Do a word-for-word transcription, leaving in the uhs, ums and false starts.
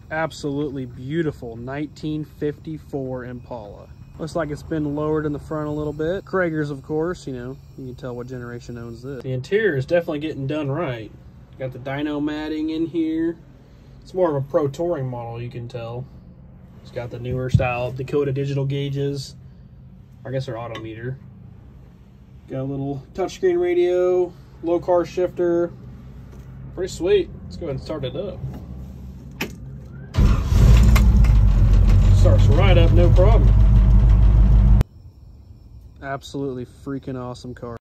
Absolutely beautiful nineteen fifty-four Impala. Looks like it's been lowered in the front a little bit. Kragers, of course, you know, you can tell what generation owns this. The interior is definitely getting done right. Got the dyno matting in here. It's more of a pro touring model, you can tell. It's got the newer style Dakota digital gauges. I guess they're auto meter. Got a little touchscreen radio, low car shifter. Pretty sweet. Let's go ahead and start it up. Starts right up, no problem. Absolutely freaking awesome car.